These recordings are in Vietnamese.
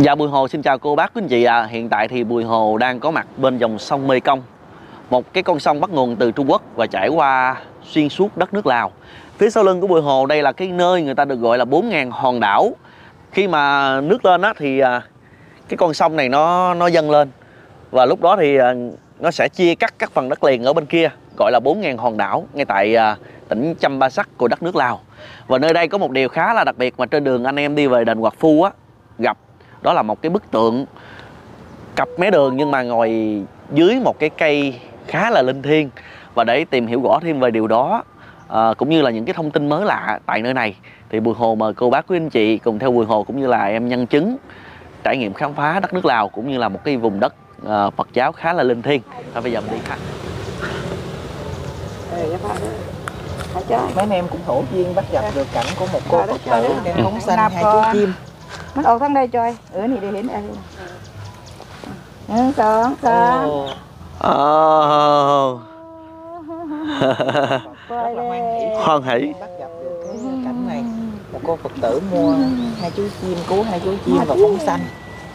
Dạ, Bùi Hồ xin chào cô bác quý anh chị ạ. Hiện tại thì Bùi Hồ đang có mặt bên dòng sông Mê Công, một cái con sông bắt nguồn từ Trung Quốc và chảy qua xuyên suốt đất nước Lào. Phía sau lưng của Bùi Hồ đây là cái nơi người ta được gọi là 4.000 hòn đảo. Khi mà nước lên á thì cái con sông này nó dâng lên, và lúc đó thì nó sẽ chia cắt các phần đất liền ở bên kia, gọi là 4.000 hòn đảo ngay tại tỉnh Champasak của đất nước Lào. Và nơi đây có một điều khá là đặc biệt mà trên đường anh em đi về đền Quạt Phu á gặp, đó là một cái bức tượng cặp mé đường nhưng mà ngồi dưới một cái cây khá là linh thiêng. Và để tìm hiểu rõ thêm về điều đó cũng như là những cái thông tin mới lạ tại nơi này thì Bùi Hồ mời cô bác quý anh chị cùng theo Bùi Hồ cũng như là em nhân chứng trải nghiệm khám phá đất nước Lào cũng như là một cái vùng đất Phật giáo khá là linh thiêng. Bây giờ mình đi ha. Mấy anh em cũng hổ duyên bắt gặp được cảnh của một cô Phật tử đem phóng sanh hai chú chim. Mình ở thằng đây chơi, ở này để hiện đây. Sớm. Hoan hỷ Bắt gặp được cái cảnh này, một cô Phật tử mua hai chú chim, cứu hai chú chim và phóng sanh.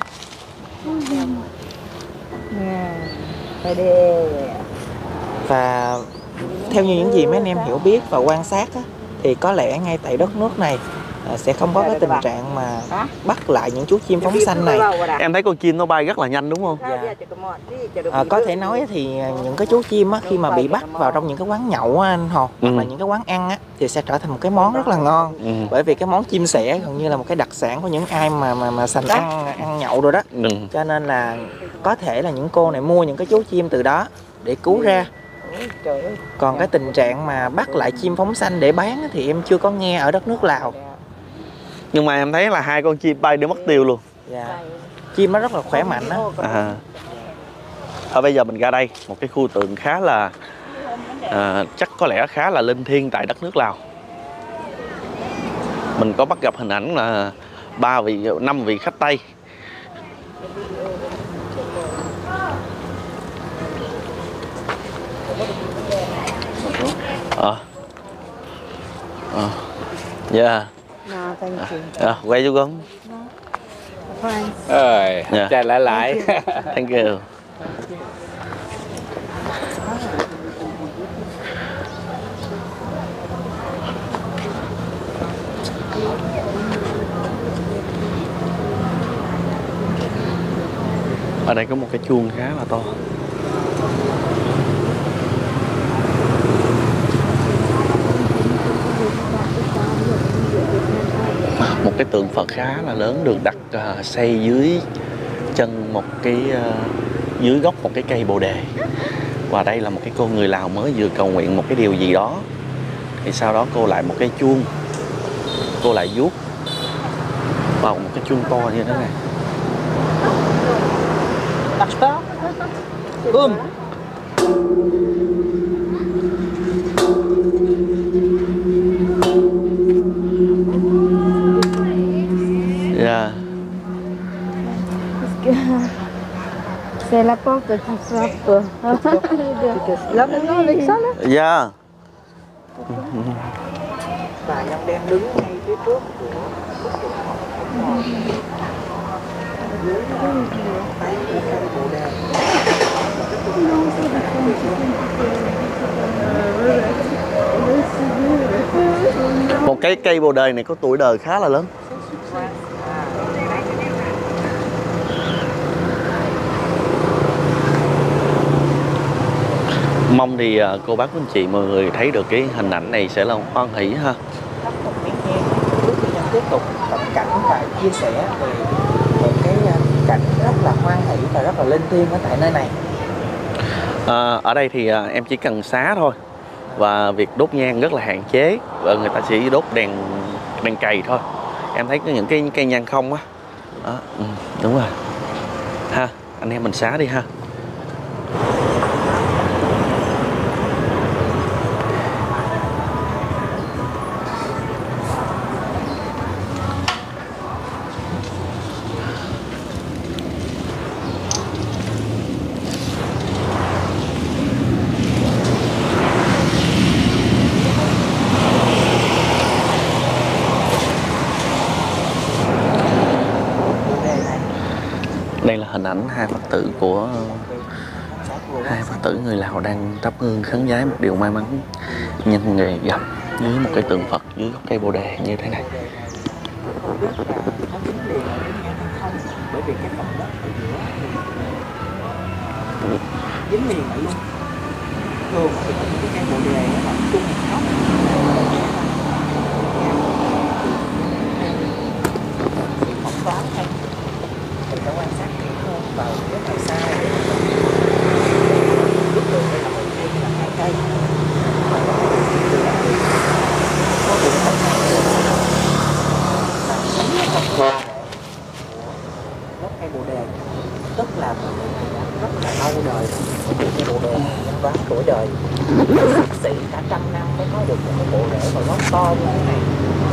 Và theo như những gì mấy anh em hiểu biết và quan sát á, thì có lẽ ngay tại đất nước này sẽ không có cái tình trạng mà bắt lại những chú chim phóng sanh này. Em thấy con chim nó bay rất là nhanh đúng không? Dạ. Có thể nói thì những cái chú chim á, khi mà bị bắt vào trong những cái quán nhậu á, anh Hồ, hoặc là những cái quán ăn á, thì sẽ trở thành một cái món rất là ngon. Bởi vì cái món chim sẻ gần như là một cái đặc sản của những ai mà sành ăn nhậu rồi đó. Cho nên là có thể là những cô này mua những cái chú chim từ đó để cứu ra. Còn cái tình trạng mà bắt lại chim phóng sanh để bán á, thì em chưa có nghe ở đất nước Lào. Nhưng mà em thấy là hai con chim bay đi mất tiêu luôn. Dạ. Chim nó rất là khỏe mạnh đó. Thôi bây giờ mình ra đây, một cái khu tượng khá là chắc có lẽ khá là linh thiêng tại đất nước Lào. Mình có bắt gặp hình ảnh là 5 vị khách Tây. Yeah. No, thank you. Quay cho con. Rồi, trả lại. Thank you. Ở đây có một cái chuông khá là to. Một cái tượng Phật khá là lớn được đặt xây dưới chân một cái dưới gốc một cái cây bồ đề. Và đây là một cái cô người Lào mới vừa cầu nguyện một cái điều gì đó, thì sau đó cô lại một cái chuông, cô lại vuốt vào một cái chuông to như thế này. Yeah. C'est la porte qui frappe. Là maintenant avec ça là. Yeah. Và em đang đứng ngay phía trước Một cái cây bồ đề này có tuổi đời khá là lớn. Mong thì cô bác quý anh chị mọi người thấy được cái hình ảnh này sẽ là hoan hỷ ha. một miếng nhang trước khi em tiếp tục cận cảnh và chia sẻ về một cái cảnh rất là hoan hỷ và rất là linh thiêng ở tại nơi này. Ở đây thì em chỉ cần xá thôi, và việc đốt nhang rất là hạn chế, và người ta chỉ đốt đèn cầy thôi. Em thấy có những cái cây nhang không á. Đúng rồi ha, anh em mình xá đi ha. hình ảnh hai Phật tử người Lào đang thắp hương khấn vái một điều may mắn nhân ngày gặp dưới một cái tượng Phật dưới gốc cây Bồ đề như thế này. Bởi vì cái phần đất ở giữa dính liền lại luôn. Thường thì có những cái cây bồ đề nó chung một góc. Phỏng đoán thôi. Mình phải quan sát kỹ hơn vào cái đầu xa để biết được đây là một cây hay là hai cây. Gốc cây bồ đề tức là rất là lâu đời. Cây bồ đề nhân đoán tuổi đời bác sĩ cả trăm năm mới có được một cái bộ rễ và gốc to như thế này.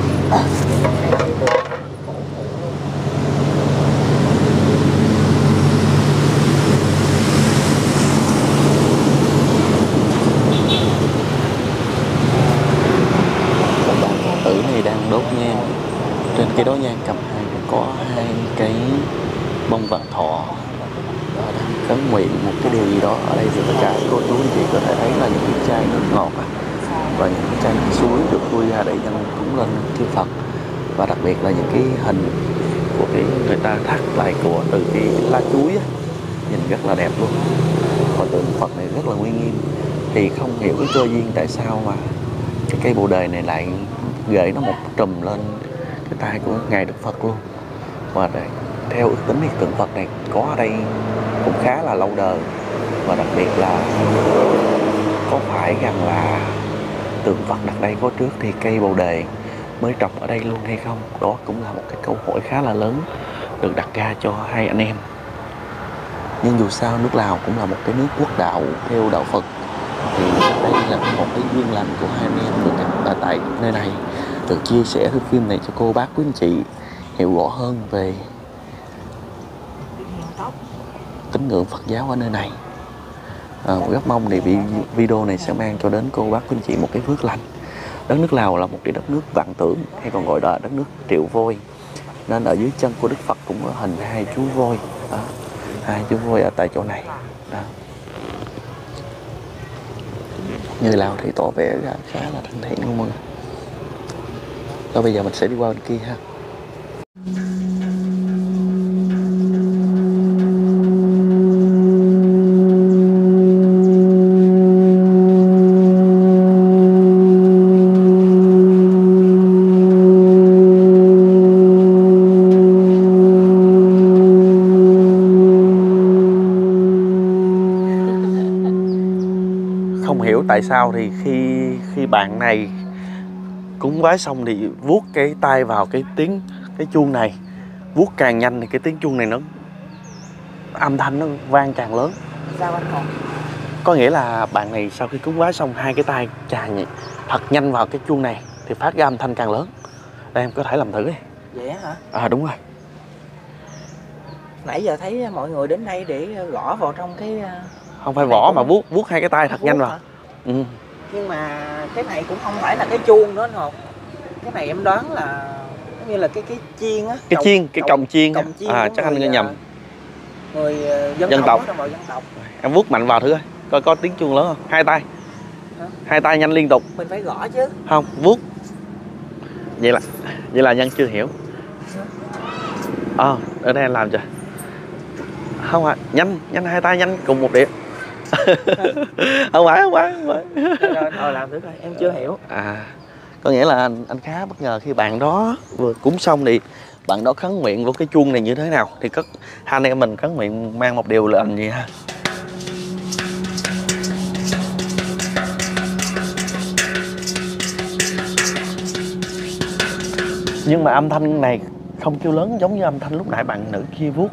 Tử này đang đốt nhang, trên cái đó nhang cầm có hai cái bông vạn thọ đang khấn nguyện một cái điều gì đó. Ở đây thì tất cả cô chú anh chị có thể thấy là những cái chai nước ngọt và những cái chai nước suối được khui ra để dâng cúng lên chư Phật, và đặc biệt là những cái hình của cái người ta thắt lại của từ cái lá chuối á, nhìn rất là đẹp luôn. Và tượng Phật này rất là uy nghiêm. Thì không hiểu cái cơ duyên tại sao mà cái cây bồ đề này lại gửi nó một trùm lên cái tay của ngài Đức Phật luôn. Và theo ước tính thì tượng Phật này có ở đây cũng khá là lâu đời, và đặc biệt là có phải rằng là tượng Phật đặt đây có trước thì cây bồ đề mới trồng ở đây luôn hay không? Đó cũng là một cái câu hỏi khá là lớn được đặt ra cho hai anh em. Nhưng dù sao nước Lào cũng là một cái nước quốc đạo theo đạo Phật, thì đây là một cái duyên lành của hai anh em được gặp tại nơi này, được chia sẻ thước phim này cho cô bác quý anh chị hiểu rõ hơn về tín ngưỡng Phật giáo ở nơi này. Rất mong thì video này sẽ mang cho đến cô bác quý anh chị một cái phước lành. Đất nước Lào là một cái đất nước vạn tượng, hay còn gọi là đất nước triệu voi, nên ở dưới chân của Đức Phật cũng có hình hai chú voi. Hai chú voi ở tại chỗ này. Đó. Người Lào thì tỏ vẻ ra khá là thân thiện luôn mọi người. Rồi bây giờ mình sẽ đi qua bên kia ha. Không hiểu tại sao thì khi bạn này cúng bái xong thì vuốt cái tay vào cái chuông này, vuốt càng nhanh thì cái tiếng chuông này nó âm thanh nó vang càng lớn. Sao anh còn? Có nghĩa là bạn này sau khi cúng bái xong hai cái tay chà thật nhanh vào cái chuông này thì phát ra âm thanh càng lớn. Đây em có thể làm thử đi. Vậy hả? Đúng rồi. Nãy giờ thấy mọi người đến đây để gõ vào trong cái... Không phải vỏ mà vuốt hai cái tay thật nhanh vào. Ừ. Nhưng mà cái này cũng không phải là cái chuông nữa anh Hồn. Cái này em đoán là giống như là cái chiên á. Cái còng chiên. Chắc anh nghe nhầm. Người dân tộc. Em vuốt mạnh vào thử coi. Coi có tiếng chuông lớn không? Hai tay. Hả? Hai tay nhanh liên tục. Mình phải gõ chứ. Không, vuốt. Vậy là nhân chưa hiểu. Ở đây anh làm cho. Không nhanh hai tay nhanh cùng một điểm. Không phải. Rồi làm thử coi, em chưa hiểu. Có nghĩa là anh khá bất ngờ khi bạn đó vừa cúng xong thì bạn đó khấn nguyện vô cái chuông này như thế nào. Thì hai anh em mình khấn nguyện mang một điều lệnh gì ha. Nhưng mà âm thanh này không kêu lớn giống như âm thanh lúc nãy bạn nữ kia vuốt.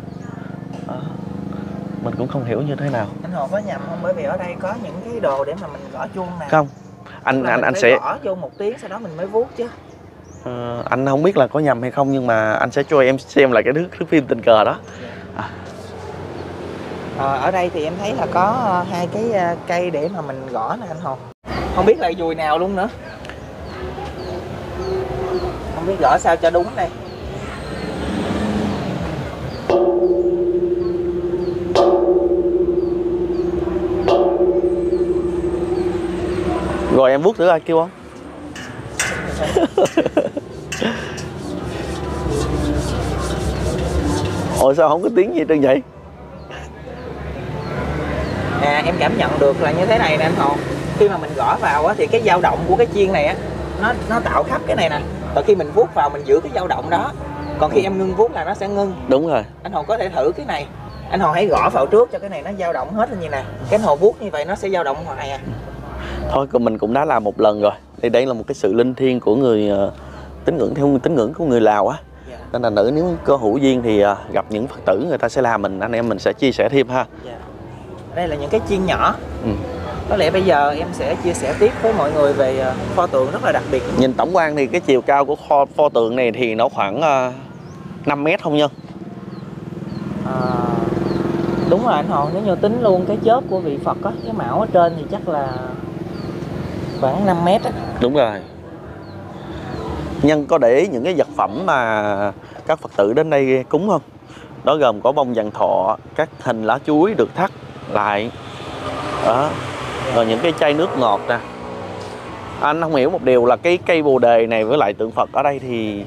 Mình cũng không hiểu như thế nào. Anh Hồ có nhầm không? Bởi vì ở đây có những cái đồ để mà mình gõ chuông nè. Không, anh sẽ gõ vô một tiếng sau đó mình mới vuốt chứ. Anh không biết là có nhầm hay không, nhưng mà anh sẽ cho em xem lại cái thước phim tình cờ đó. Ở đây thì em thấy là có hai cái cây để mà mình gõ nè anh Hồ. Không biết là dùi nào luôn nữa. Không biết gõ sao cho đúng đây. Rồi em vuốt thử ai kêu không? Ôi sao không có tiếng gì trơn vậy? Em cảm nhận được là như thế này nè anh Hồ. Khi mà mình gõ vào á, thì cái dao động của cái chiên này á, nó tạo khắp cái này nè. Và khi mình vuốt vào mình giữ cái dao động đó. Còn khi em ngưng vuốt là nó sẽ ngưng. Đúng rồi. Anh Hồ có thể thử cái này. Anh Hồ hãy gõ vào trước cho cái này nó dao động hết lên như này. Cái anh Hồ vuốt như vậy nó sẽ dao động hoài à. Thôi mình cũng đã làm một lần rồi. Đây là một cái sự linh thiêng của người tín ngưỡng, theo tín ngưỡng của người Lào á. Dạ. Nên là nếu có hữu duyên thì gặp những Phật tử người ta sẽ làm, anh em mình sẽ chia sẻ thêm ha. Dạ. Đây là những cái chiên nhỏ. Ừ. Có lẽ bây giờ em sẽ chia sẻ tiếp với mọi người về pho tượng rất là đặc biệt. Nhìn tổng quan thì cái chiều cao của pho tượng này thì nó khoảng 5 mét không Nhân? Đúng rồi anh Hồ, nếu như tính luôn cái chớp của vị Phật á, cái mão ở trên thì chắc là khoảng 5 mét á. Đúng rồi. Nhân có để ý những cái vật phẩm mà các Phật tử đến đây cúng không? Đó gồm có bông vàng thọ, các hình lá chuối được thắt lại đó. Rồi những cái chai nước ngọt nè. Anh không hiểu một điều là cái cây bồ đề này với lại tượng Phật ở đây thì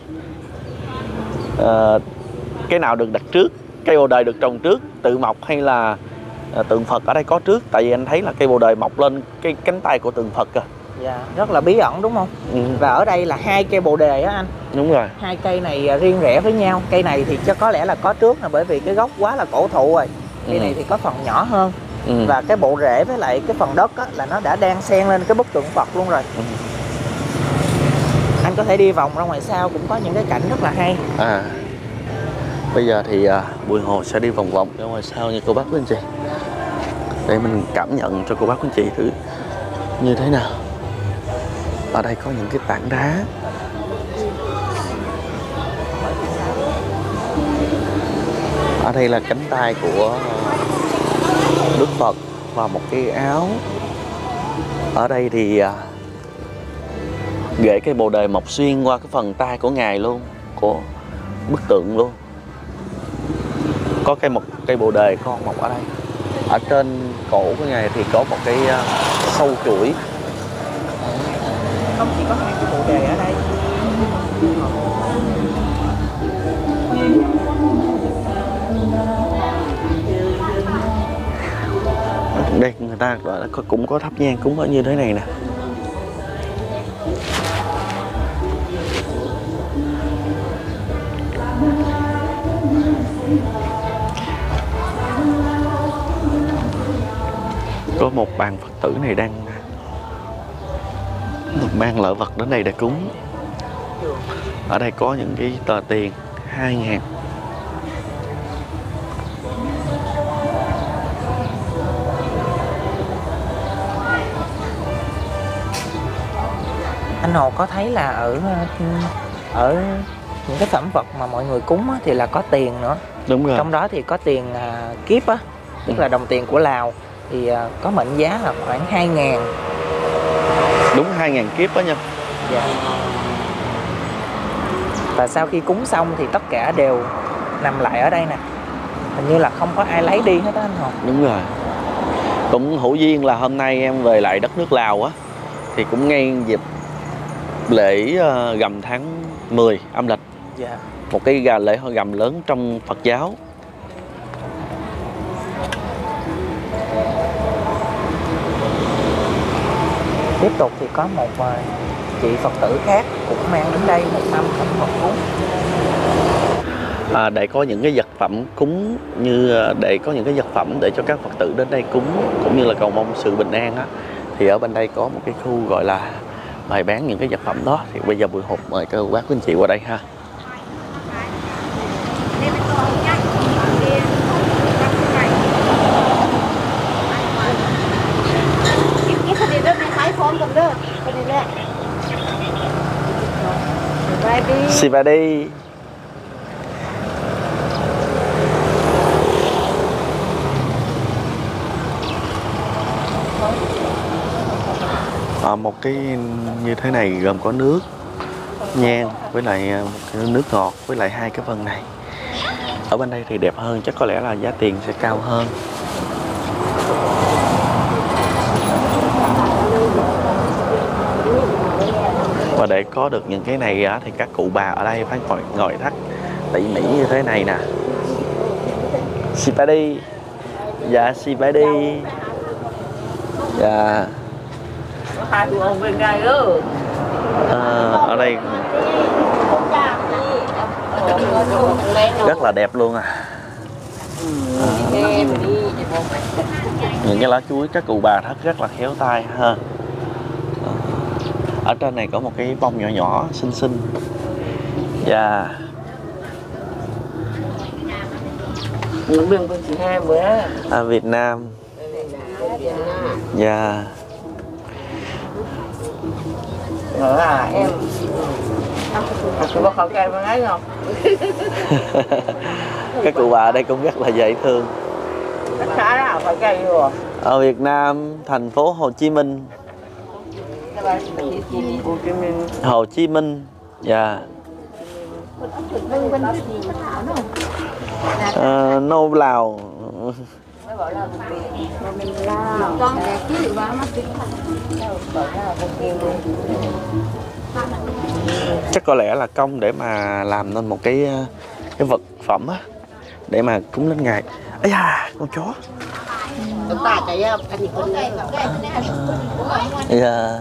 cái nào được đặt trước? Cây bồ đề được trồng trước tự mọc hay là tượng Phật ở đây có trước? Tại vì anh thấy là cây bồ đề mọc lên cái cánh tay của tượng Phật kìa. Dạ, rất là bí ẩn đúng không? Ừ. Và ở đây là 2 cây bồ đề á anh. Đúng rồi. 2 cây này riêng rẽ với nhau. Cây này thì chắc có lẽ là có trước là bởi vì cái gốc quá là cổ thụ rồi. Cây này thì có phần nhỏ hơn. Và cái bộ rễ với lại cái phần đất á, là nó đã đang xen lên cái bức tượng Phật luôn rồi. Anh có thể đi vòng ra ngoài sau cũng có những cái cảnh rất là hay. Bây giờ thì Bùi Hồ sẽ đi vòng vòng ra ngoài sau nha cô bác quý anh chị, để mình cảm nhận cho cô bác quý anh chị thử như thế nào. Ở đây có những cái tảng đá. Ở đây là cánh tay của Đức Phật và một cái áo. Ở đây thì ghệ cây bồ đề mọc xuyên qua cái phần tay của Ngài luôn, của bức tượng luôn. Có một cây bồ đề con mọc ở đây. Ở trên cổ của Ngài thì có một cái sâu chuỗi. Không chỉ có 2 cái bồ đề ở đây. Đây người ta cũng có thắp nhang cúng ở như thế này nè. Có một bàn Phật tử này đang mang lễ vật đến đây để cúng. Ở đây có những cái tờ tiền 2.000. Anh Hồ có thấy là ở những cái phẩm vật mà mọi người cúng á, thì là có tiền nữa. Đúng rồi. Trong đó thì có tiền kiếp á, tức là đồng tiền của Lào, thì có mệnh giá là khoảng 2.000. Đúng 2.000 kiếp đó nha. Dạ. Và sau khi cúng xong thì tất cả đều nằm lại ở đây nè. Hình như là không có ai lấy đi hết á anh Hồ. Đúng rồi. Cũng hữu duyên là hôm nay em về lại đất nước Lào á, thì cũng ngay dịp lễ rằm tháng 10 âm lịch. Dạ. Một cái lễ hội rằm lớn trong Phật giáo. Tiếp tục thì có một chị Phật tử khác cũng mang đến đây một mâm phẩm Phật cúng. Để có những cái vật phẩm cúng, như để có những cái vật phẩm để cho các Phật tử đến đây cúng cũng như là cầu mong sự bình an á, thì ở bên đây có một cái khu gọi là bày bán những cái vật phẩm đó. Thì bây giờ Bùi Hột mời các bác quý anh chị qua đây ha. Sivadi. Một cái như thế này gồm có nước, nhang với lại một cái nước ngọt với lại 2 cái vân này. Ở bên đây thì đẹp hơn, chắc có lẽ là giá tiền sẽ cao hơn. Và để có được những cái này á, thì các cụ bà ở đây phải ngồi thắt tỉ mỉ như thế này nè. Chị phải đi. Dạ chị phải đi. Dạ. Ở đây rất là đẹp luôn à. Những cái lá chuối các cụ bà thắt rất là khéo tay ha. Ở trên này có một cái bông nhỏ nhỏ xinh xinh. Dạ. Việt Nam. Dạ. Em có khẩu trang bằng ấy không? Các cụ bà ở đây cũng rất là dễ thương. Khá là khẩu trang rồi. Ở Việt Nam, thành phố Hồ Chí Minh. Hồ Chí Minh. Dạ. Nô Lào. Chắc có lẽ là công để mà làm nên một cái vật phẩm á, để mà cúng lên ngài. Ây da, con chó. Yeah.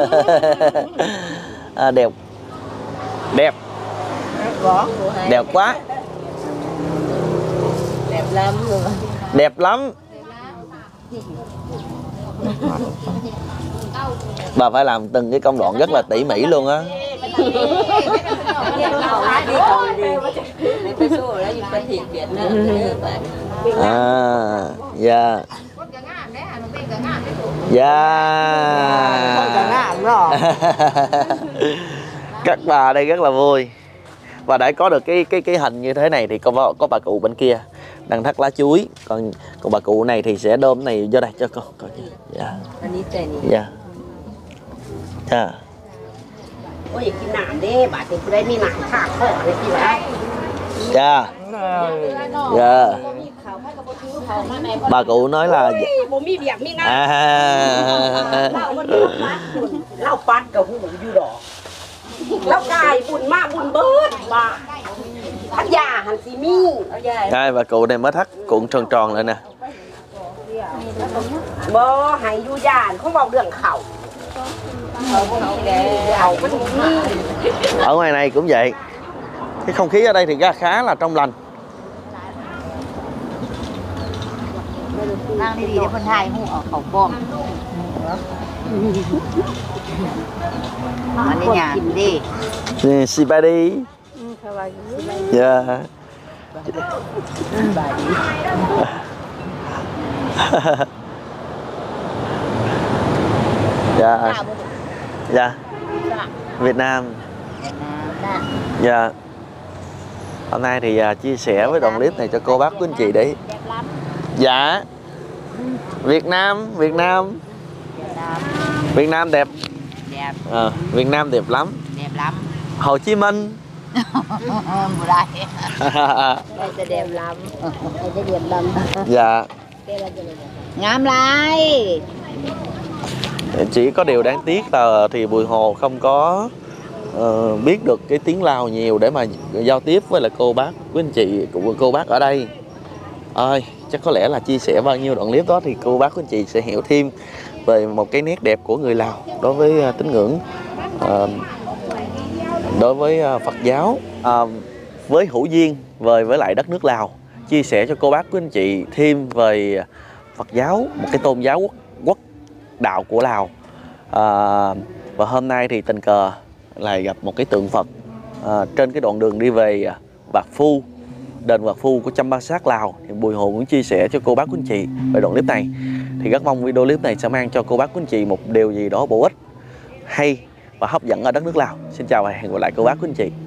Đẹp. Đẹp. Đẹp quá. Đẹp lắm luôn. Đẹp lắm. Bà phải làm từng cái công đoạn rất là tỉ mỉ luôn á. Dạ. Dạ. Các bà ở đây rất là vui. Và để có được cái hình như thế này thì có bà cụ bên kia đang thắt lá chuối, còn bà cụ này thì sẽ đơm này vô đây cho con coi. Dạ. Dạ. Dạ. Ôi cái nạm đấy, bà thì đây đi nạm khá khổ đấy chị ạ. Dạ. Dạ. Bà cụ nói là bố mi việc mi nè. Lão phát cả hũ dư đỏ. Lão cài buồn ma buồn bớt bà. Hắn già hắn xì mi. Đây bà cụ này mới thắt cuộn tròn tròn lại nè. Bơ hay du già không vào đường khẩu. Ở ngoài này cũng vậy. Cái không khí ở đây thì khá là trong lành. Đang đi để con hai hũ ở khẩu bom. Ở đây nhà đi. Si ba đi. Dạ. Dạ. Dạ. Việt Nam. Dạ. Hôm nay thì chia sẻ với đoạn clip này cho cô bác quý anh chị để. Dạ. Việt Nam, Việt Nam. Việt Nam đẹp. Đẹp. Việt Nam đẹp lắm. Đẹp lắm. Hồ Chí Minh. Vừa đây. Đây sẽ đẹp lắm. Đây sẽ đẹp lắm. Dạ. Ngắm lại. Chỉ có điều đáng tiếc là thì Bùi Hồ không có biết được cái tiếng Lào nhiều để mà giao tiếp với lại cô bác quý anh chị của cô bác ở đây. Chắc có lẽ là chia sẻ bao nhiêu đoạn clip đó thì cô bác quý anh chị sẽ hiểu thêm về một cái nét đẹp của người Lào đối với tín ngưỡng, đối với Phật giáo, với hữu duyên với lại đất nước Lào. Chia sẻ cho cô bác quý anh chị thêm về Phật giáo, một cái tôn giáo quốc đạo của Lào. Và hôm nay thì tình cờ lại gặp một cái tượng Phật trên cái đoạn đường đi về Vạc Phu, đền Vạc Phu của Champasak, Lào. Thì Bùi Hồ muốn chia sẻ cho cô bác quý anh chị về đoạn clip này. Thì rất mong video clip này sẽ mang cho cô bác quý anh chị một điều gì đó bổ ích, hay và hấp dẫn ở đất nước Lào. Xin chào và hẹn gặp lại cô bác quý anh chị.